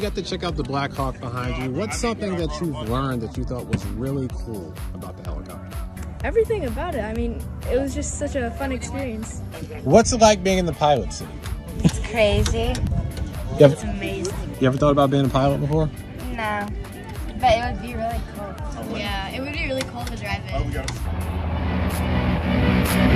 got to check out the Blackhawk behind you. What's something that you've learned that you thought was really cool about the helicopter? Everything about it. I mean, it was just such a fun experience. What's it like being in the pilot seat? It's crazy. It's amazing. You ever thought about being a pilot before? No, but it would be really cool. Yeah, it would be really cool to drive it.